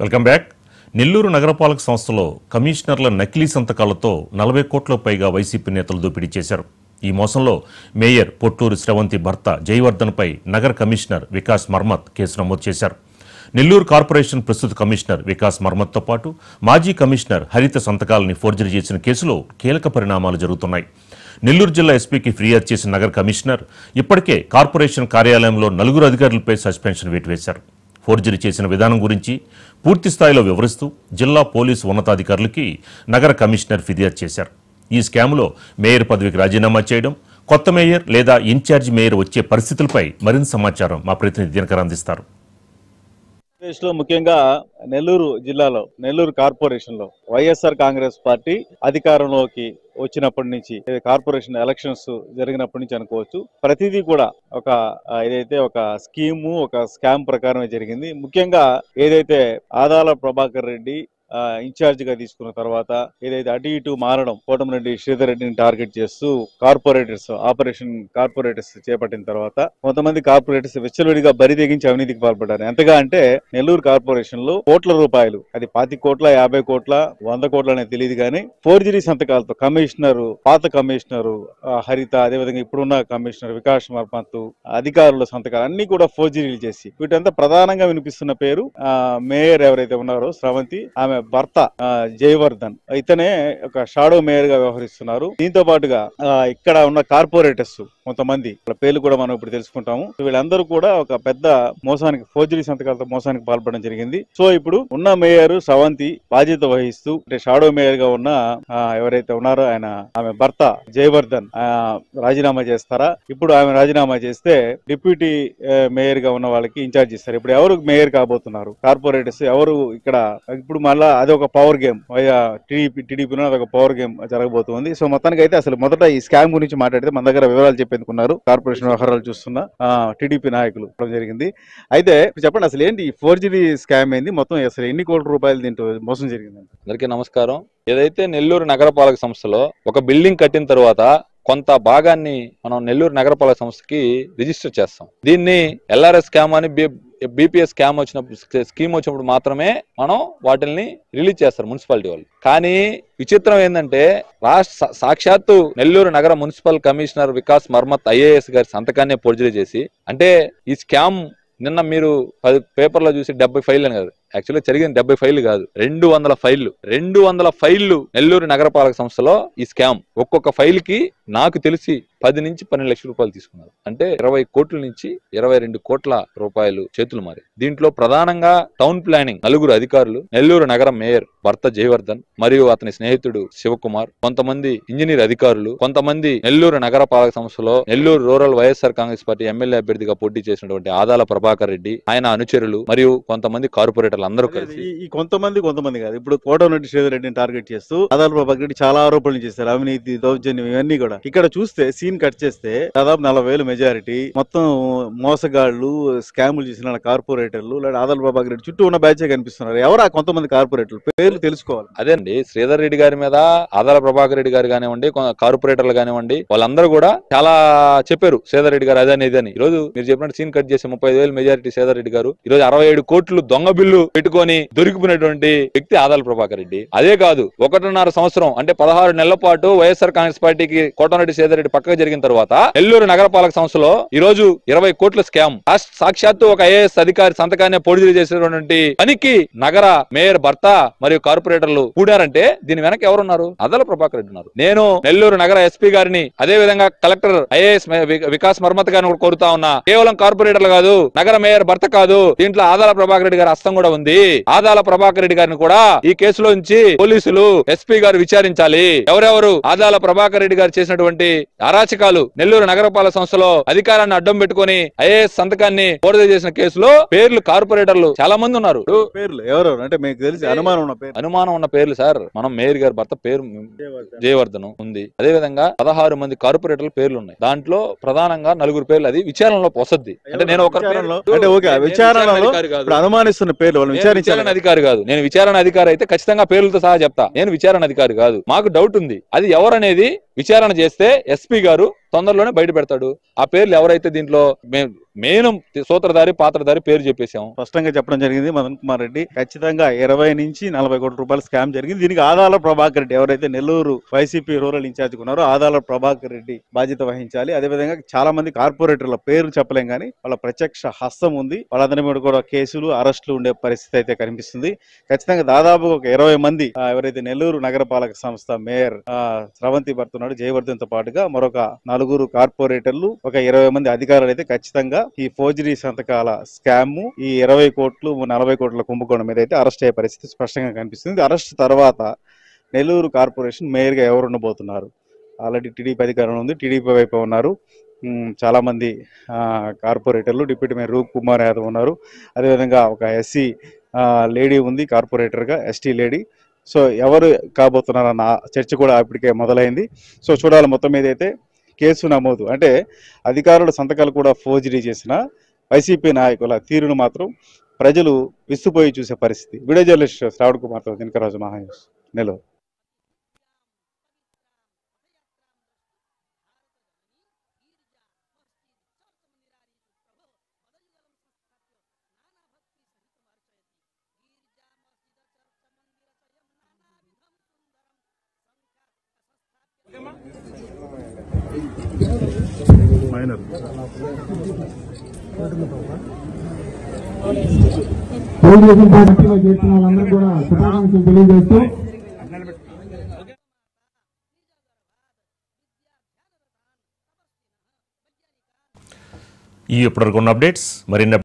Welcome back. Nellore నగరపాలక సంస్థలో కమిషనర్ల నకిలీ సంతకాలతో 40 కోట్ల పైగా వైసీపీ నేతలు దోపిడీ చేశారు. ఈ మోసంలో మేయర్ పొట్టూరు శ్రవంతి భర్త జయవర్ధన్పై నగర కమిషనర్ వికాస్ మర్మత్ కేసు నమోదు చేశారు. నెల్లూరు కార్పొరేషన్ ప్రస్తుత కమిషనర్ వికాస్ మర్మత్తో పాటు మాజీ కమిషనర్ హరిత సంతకాలని ఫోర్జరీ చేసిన కేసులో కీలక పరిణామాలు జరుగుతున్నాయి. నెల్లూరు జిల్లా ఎస్పీకి ఫిర్యాదు చేసిన నగర కమిషనర్ ఇప్పటికే కార్పొరేషన్ కార్యాలయంలో 4 అధికారులపై సస్పెన్షన్ వేశారు. ఫోర్జరీ చేసిన విధానం గురించి పూర్తి స్థాయిలో వివరిస్తూ జిల్లా పోలీసు ఉన్నతాధికారులకి నగర కమిషనర్ ఫిర్యాదు చేశారు. ఈ స్కామ్లో మేయర్ పదవికి రాజీనామా చేయడం, కొత్త మేయర్ లేదా ఇన్ఛార్జ్ మేయర్ వచ్చే పరిస్థితులపై మరింత సమాచారం మా ప్రతినిధి దినకర్ అందిస్తారు. దేశంలో ముఖ్యంగా నెల్లూరు జిల్లాలో నెల్లూరు కార్పొరేషన్ లో వైఎస్ఆర్ కాంగ్రెస్ పార్టీ అధికారంలోకి వచ్చినప్పటి నుంచి కార్పొరేషన్ ఎలక్షన్స్ జరిగినప్పటి నుంచి అనుకోవచ్చు, ప్రతిదీ కూడా ఏదైతే ఒక స్కీము ఒక స్కామ్ ప్రకారమే జరిగింది. ముఖ్యంగా ఏదైతే ఆదాల ప్రభాకర్ రెడ్డి ఇన్ఛార్జ్ గా తీసుకున్న తర్వాత ఏదైతే అటు ఇటు మారడం, కోటమిరెడ్డి శ్రీధర్ రెడ్డిని టార్గెట్ చేస్తూ ఆపరేషన్ కార్పొరేటర్స్ చేపట్టిన తర్వాత కొంతమంది కార్పొరేటర్స్ విచ్చలవిడిగా బరి తెగించి అవినీతికి పాల్పడ్డారు. ఎంతగా అంటే నెల్లూరు కార్పొరేషన్ లో కోట్ల రూపాయలు, అది 25 కోట్ల 50 కోట్ల 100 కోట్ల అనేది తెలియదు కానీ ఫోర్జరీ సంతకాలతో పాత కమిషనరు హరిత, అదేవిధంగా ఇప్పుడున్న కమిషనర్ వికాస్ మర్మత్ అధికారుల సంతకాలు అన్ని కూడా ఫోర్జరీలు చేసి వీటంతా ప్రధానంగా వినిపిస్తున్న పేరు మేయర్ ఎవరైతే ఉన్నారో శ్రవంతి, ఆమె భర్త జయవర్ధన్, ఇతనే ఒక షాడో మేయర్ గా వ్యవహరిస్తున్నారు. దీంతో పాటుగా ఇక్కడ ఉన్న కార్పొరేటర్స్ కొంతమంది పేర్లు కూడా మనం ఇప్పుడు తెలుసుకుంటాము. వీళ్ళందరూ కూడా ఒక పెద్ద మోసానికి, ఫోర్జరీ సంతకాలతో మోసానికి పాల్పడడం జరిగింది. సో ఇప్పుడు ఉన్న మేయర్ శ్రవంతి బాధ్యత వహిస్తూ అంటే షాడో మేయర్ గా ఉన్న ఎవరైతే ఉన్నారో ఆమె భర్త జయవర్ధన్ రాజీనామా చేస్తారా? ఇప్పుడు ఆమె రాజీనామా చేస్తే డిప్యూటీ మేయర్ గా ఉన్న వాళ్ళకి ఇన్ఛార్జ్ ఇస్తారు. ఇప్పుడు ఎవరు మేయర్ కాబోతున్నారు? కార్పొరేటర్స్ ఎవరు? ఇక్కడ ఇప్పుడు మళ్ళా అదొక పవర్ గేమ్, టీడీపీలో అదొక పవర్ గేమ్ జరగబోతుంది. సో మొత్తానికి అయితే అసలు మొదట ఈ స్కామ్ గురించి మాట్లాడితే మన దగ్గర వివరాలు చెప్పేందుకున్నారు కార్పొరేషన్ వ్యవహారాలు చూస్తున్న టీడీపీ నాయకులు జరిగింది. అయితే చెప్పండి, అసలు ఏంటి ఈ ఫోర్జరీ స్కామ్ ఏంది? మొత్తం అసలు ఎన్ని కోట్ల రూపాయలు దీంట్లో మోసం జరిగింది? అందరికీ నమస్కారం. ఏదైతే నెల్లూరు నగరపాలక సంస్థలో ఒక బిల్డింగ్ కట్టిన తర్వాత కొంత భాగాన్ని మనం నెల్లూరు నగరపాలక సంస్థకి రిజిస్టర్ చేస్తాం. దీన్ని ఎల్ఆర్ఎస్ స్కామ్ అని బీపీఎస్ స్కామ్ స్కీమ్ వచ్చినప్పుడు మాత్రమే మనం వాటిని రిలీజ్ చేస్తారు మున్సిపాలిటీ వాళ్ళు. కానీ విచిత్రం ఏంటంటే సాక్షాత్తు నెల్లూరు నగర municipal commissioner Vikas Marmat IAS గారి సంతకాన్ని ఫోర్జరీ చేసి, అంటే ఈ స్కామ్ నిన్న మీరు పేపర్లో చూసి 70 ఫైళ్ళు అని కాదు, యాక్చువల్గా జరిగింది 70 ఫైళ్లు కాదు, 200 ఫైళ్లు నెల్లూరు నగరపాలక సంస్థలో ఈ స్కామ్. ఒక్కొక్క ఫైల్ కి నాకు తెలిసి 10 నుంచి 12 లక్షల రూపాయలు తీసుకున్నారు. అంటే 20 కోట్ల నుంచి 22 కోట్ల రూపాయలు చేతులు మారి. దీంట్లో ప్రధానంగా టౌన్ ప్లానింగ్ 4 అధికారులు, నెల్లూరు నగర మేయర్ భర్త జయవర్ధన్ మరియు అతని స్నేహితుడు శివకుమార్, కొంతమంది ఇంజనీర్ అధికారులు, కొంతమంది నెల్లూరు నగరపాలక సంస్థలో Nellore rural YSR Congress party MLA అభ్యర్థిగా పోటీ చేసినటువంటి ఆదాల ప్రభాకర్ రెడ్డి, ఆయన అనుచరులు మరియు కొంతమంది కార్పొరేటర్లు అందరూ కలిసి ఈ కొంతమంది కాదు, ఇప్పుడు కోటమిరెడ్డి శ్రీధర్ రెడ్డిని టార్గెట్ చేస్తూ ఆదాల ప్రభాకర్ రెడ్డి చాలా ఆరోపణలు చేశారు, అవినీతి, దౌర్జన్యం, ఇవన్నీ కూడా. ఇక్కడ చూస్తే సీన్ కట్ చేస్తే దాదాపు 40,000 మెజారిటీ, మొత్తం మోసగాళ్లు, స్కాములు చేసిన కార్పొరేటర్లు లేదా ఆదాల ప్రభాకర్ రెడ్డి చుట్టూ ఉన్న బ్యాచే కనిపిస్తున్నారు. ఎవరు ఆ కొంతమంది కార్పొరేటర్లు? పేర్లు తెలుసుకోవాలి. అదే అండి, శ్రీధర్ రెడ్డి గారి మీద ఆదాల ప్రభాకర్ రెడ్డి గారు కానివ్వండి, కార్పొరేటర్లు కానివ్వండి, వాళ్ళందరూ కూడా చాలా చెప్పారు శ్రీధర్ రెడ్డి గారు అదని ఇదని. ఈ రోజు మీరు చెప్పినట్టు సీన్ కట్ చేసి 35,000 మెజారిటీ శ్రీధర్ రెడ్డి గారు, ఈ రోజు 67 కోట్లు దొంగ బిల్లు పెట్టుకొని దొరికిపోయినటువంటి వ్యక్తి ఆదాల ప్రభాకర్ రెడ్డి. అదే కాదు, 1.5 సంవత్సరం అంటే 16 నెలల పాటు వైఎస్ఆర్ కాంగ్రెస్ పార్టీకి కోటమిరెడ్డి శ్రీధర్ రెడ్డి పక్కకు జరిగిన తర్వాత నెల్లూరు నగరపాలక సంస్థలో ఈ రోజు 20 కోట్ల స్కామ్, సాక్షాత్తు ఒక ఐఏఎస్ అధికారి సంతకాన్ని ఫోర్జరీ చేసినటువంటి పనికి నగర మేయర్ భర్త మరియు కార్పొరేటర్లు కూడారంటే దీని వెనక ఎవరున్నారు? ఆదాల ప్రభాకర్ రెడ్డి ఉన్నారు. నేను నెల్లూరు నగర ఎస్పీ గారిని, అదే విధంగా కలెక్టర్ ఐఏఎస్ వికాస్ మర్మత్ గారిని కూడా కోరుతా ఉన్నా, కేవలం కార్పొరేటర్లు కాదు, నగర మేయర్ భర్త కాదు, దీంట్లో ఆదాల ప్రభాకర్ రెడ్డి గారి హస్తం కూడా ఉంది. ఆదాల ప్రభాకర్ రెడ్డి గారిని కూడా ఈ కేసులో నుంచి పోలీసులు, ఎస్పీ గారు విచారించాలి. ఎవరెవరు ఆదాల ప్రభాకర్ రెడ్డి గారు చేసినటువంటి అరాచకాలు, నెల్లూరు నగరపాలక సంస్థలో అధికారాన్ని అడ్డం పెట్టుకుని ఐఏఎస్ సంతకాన్ని ఫోర్జరీ చేసిన కేసులో పేర్లు కార్పొరేటర్లు చాలా మంది ఉన్నారు. పేర్లు ఎవరు అంటే మీకు తెలిసి అనుమానం ఉన్న పేర్లు సార్, మనం మేయర్ గారి భర్త పేరు జయవర్ధన్ ఉంది. అదే విధంగా 16 మంది కార్పొరేటర్ల పేర్లు ఉన్నాయి. దాంట్లో ప్రధానంగా 4 పేర్లు అది విచారణలో పోసద్ది. అంటే నేను ఒక అనుమానిస్తున్న పేర్లు విచారణ అధికారి కాదు, నేను విచారణ అధికారి అయితే ఖచ్చితంగా పేర్లతో సహా చెప్తా. నేను విచారణ అధికారి కాదు, మాకు డౌట్ ఉంది. అది ఎవరనేది విచారణ చేస్తే ఎస్పీ గారు తొందరలోనే బయట పెడతాడు. ఆ పేర్లు ఎవరైతే దీంట్లో మెయిన్ సూత్రధారి పాత్రధారి పేరు చెప్పేశాం. స్పష్టంగా చెప్పడం జరిగింది మదన్ కుమార్ రెడ్డి. ఖచ్చితంగా 20 నుంచి 40 కోట్ల రూపాయల స్కామ్ జరిగింది. దీనికి ఆదాల ప్రభాకర్ రెడ్డి ఎవరైతే నెల్లూరు వైసీపీ రూరల్ ఇన్ఛార్జ్ ఉన్నారో ఆదాల ప్రభాకర్ రెడ్డి బాధ్యత వహించాలి. అదేవిధంగా చాలా మంది కార్పొరేటర్ల పేరు చెప్పలేం కానీ వాళ్ళ ప్రత్యక్ష హస్తం ఉంది. వాళ్ళందరి మీద కూడా కేసులు అరెస్టులు ఉండే పరిస్థితి అయితే కనిపిస్తుంది. ఖచ్చితంగా దాదాపు ఒక 20 మంది ఎవరైతే నెల్లూరు నగరపాలక సంస్థ మేయర్ స్రవంతి భర్త ఉన్నాడు జయవర్ధన్ తో పాటుగా మరొక 4 కార్పొరేటర్లు, ఒక 20 మంది అధికారులు అయితే ఖచ్చితంగా ఈ ఫోర్జరీ సంతకాల స్కామ్, ఈ 20 కోట్లు 40 కోట్ల కుంభకోణం మీద అయితే అరెస్ట్ అయ్యే పరిస్థితి స్పష్టంగా కనిపిస్తుంది. అరెస్ట్ తర్వాత నెల్లూరు కార్పొరేషన్ మేయర్ గా ఎవరు ఉండబోతున్నారు? ఆల్రెడీ టీడీపీ అధికారంలో ఉంది, టీడీపీ వైపు ఉన్నారు. చాలా మంది కార్పొరేటర్లు, డిప్యూటీ మేయర్ రూప్ కుమార్ యాదవ్ ఉన్నారు. అదేవిధంగా ఒక ఎస్సీ లేడీ ఉంది కార్పొరేటర్ గా, ఎస్టీ లేడీ. సో ఎవరు కాబోతున్నారన్న చర్చ కూడా ఇప్పటికే మొదలైంది. సో చూడాలి. మొత్తం మీద అయితే కేసు నమోదు అంటే అధికారుల సంతకాలు కూడా ఫోర్జరీ చేసిన వైసీపీ నాయకుల తీరును మాత్రం ప్రజలు విస్తుపోయి చూసే పరిస్థితి. వీడియో జర్నలిస్ట్ శ్రావణ్ కుమార్తో దినకరాజు, మహా న్యూస్, నెల్లూరు. తెలుగుదేశం పార్టీలో చేసిన వాళ్ళందరూ కూడా శుభాకాంక్షలు తెలియజేస్తూ ఈ ఇప్పటివరకు ఉన్న అప్డేట్స్ మరిన్ని